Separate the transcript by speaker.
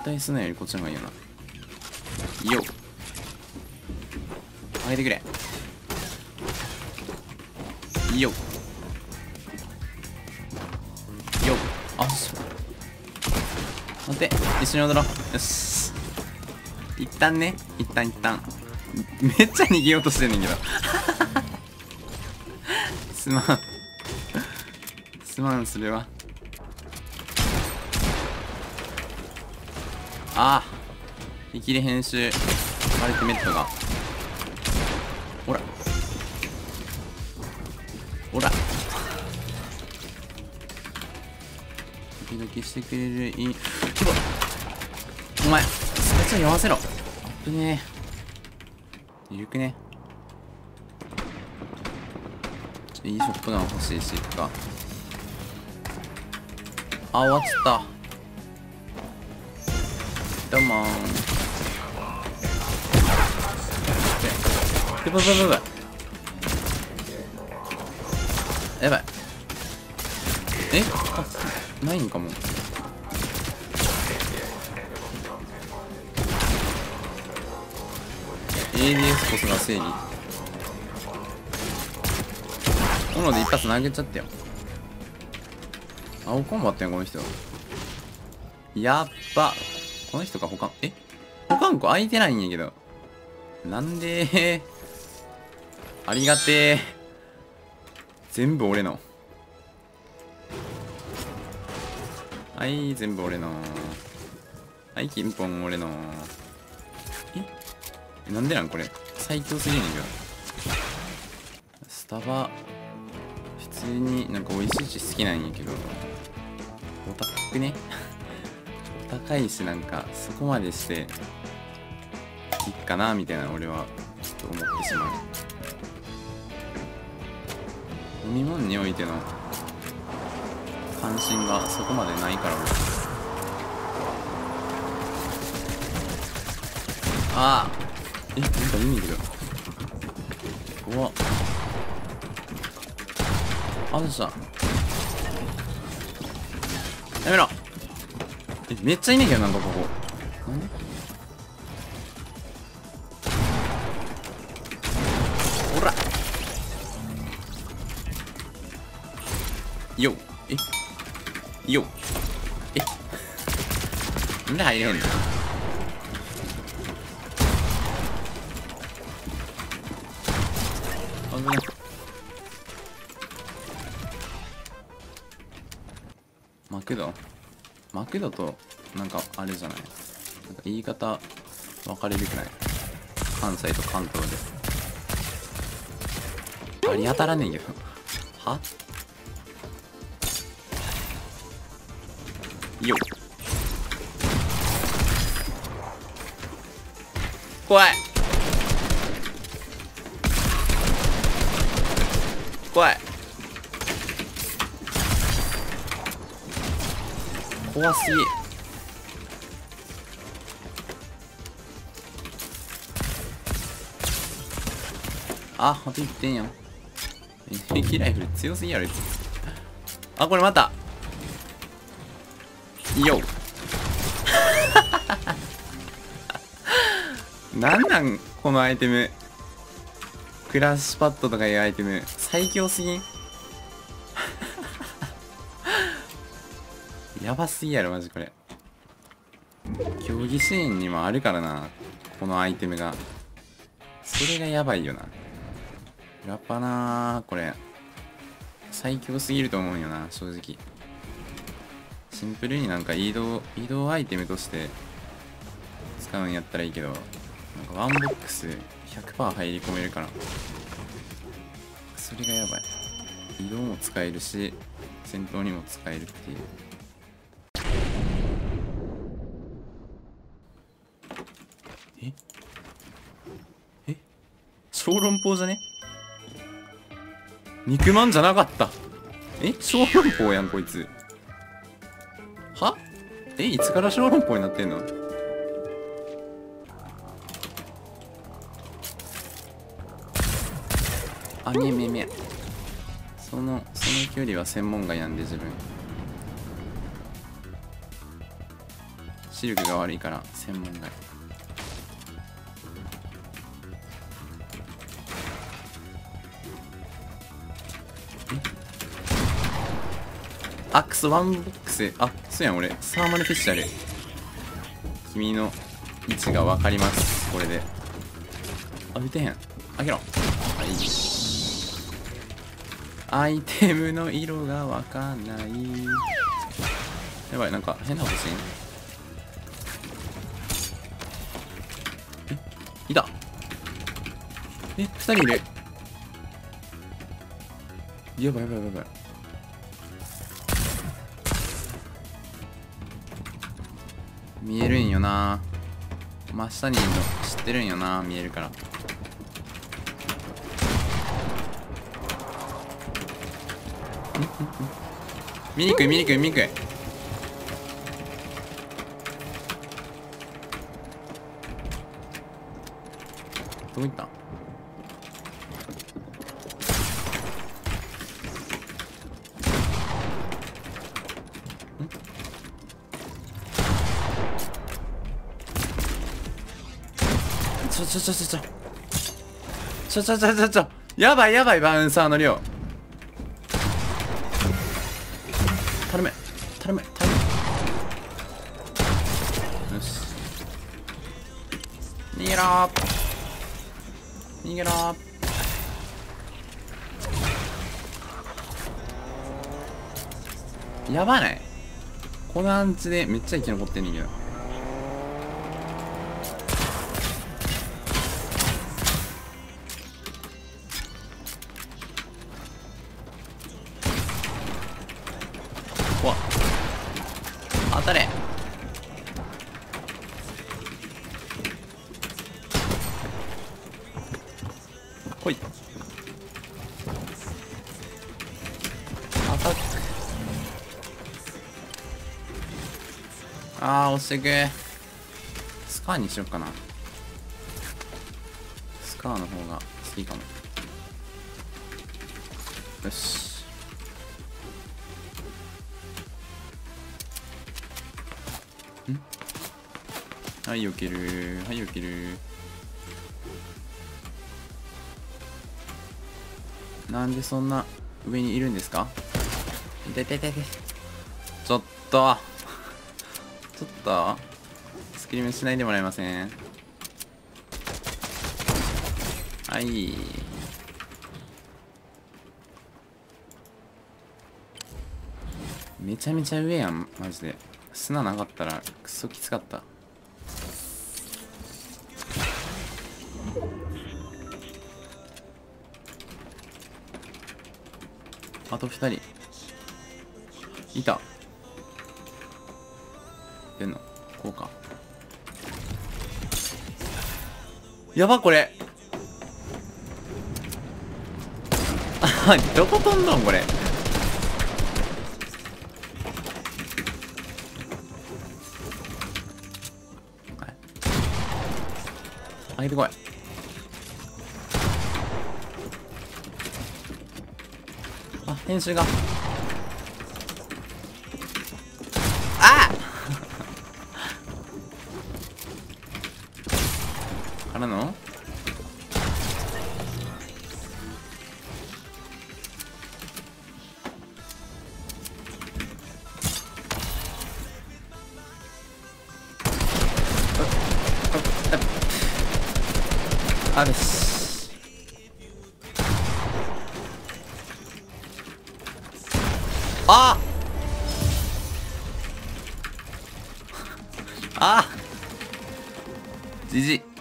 Speaker 1: 対スナよりこっちの方がいいよな。よっ、上げてくれ。よっよっ、あ、そう待って、一緒に踊ろう。よし、一旦ね、一旦めっちゃ逃げようとしてんねんけどすまんそれは。ああ、見切り編集アルティメットが、ほらほら、ドキドキしてくれる。いい、お前スカチャ読ませろ。危ねえ、ゆるくね。いいショットガン欲しいし、いくか。あ、終わっちゃった。どうもーん。やばいやばい。え、あ、ないんかも。ADS こそが正義。斧で一発投げちゃったよ。青コンバってんこの人。やっば。この人か、他ん子空いてないんやけど。なんでありがてー。全部俺の。はい、全部俺の。はい、金本俺の。なんでなんこれ。最強すぎるんやけど。スタバ、普通になんか美味しいし好きなんやけど。お高くねお高いし、なんかそこまでしていいかなみたいな、俺はちょっと思ってしまう。飲み物においての関心がそこまでないから俺。ああ、なんかいいんだけど。怖っ。あ、どうした。やめろ。めっちゃいいねんけど、なんかここ。なんでほらよっ、よっ、なんで入れへんの。危ない。マクドとなんかあれじゃない、なんか言い方分かれるくない。関西と関東であり当たらねえけどはよっ、怖い怖い怖すぎ。あ、あと1点やん。敵ライフル強すぎやろ。あ、これまたよっなんこのアイテム。クラッシュパッドとかいうアイテム最強すぎんやばすぎやろマジこれ。競技シーンにもあるからな、このアイテムが。それがやばいよな。やっぱな、これ最強すぎると思うんよな、正直。シンプルになんか移動アイテムとして使うんやったらいいけど、なんかワンボックス 100% 入り込めるから、それがやばい。移動も使えるし戦闘にも使えるっていう。小籠包じゃね。肉まんじゃなかった。小籠包やんこいつ。はいつから小籠包になってんの。あ、見えその距離は専門外なんで自分。 視力が悪いから専門外。あ、クソ、ワンボックス。あ、そうやん、俺サーマルフィッシャル。君の位置が分かります、これで。あ、撃てへん。開けろ。はい、アイテムの色が分かんない。やばい、なんか変なことしてん。いた。2人いる。やばいやばいやばい。見えるんよな。真下にいるの知ってるんよな。見えるから。見にくい見にくい見にくい。どこ行った？ちょやばいやばい、バウンサーの量。頼め頼め頼め。よし、逃げろー逃げろー。やばない？このアンチでめっちゃ生き残ってんねんけど。わっ、当たれ。ほい、アタック。あー、押してく。スカーにしよっかな。スカーの方が好きかも。よし、はい、避ける。はい、避ける。なんでそんな上にいるんですか？いてててて。ちょっとちょっとスクリームしないでもらえません？はい、めちゃめちゃ上やん、マジで。砂なかったらクソきつかった。あと2人いた。出んのこうか。やば、これあ、どこ飛んどんこれ。上げてこい。あ、編集がからのあるし。ああじじ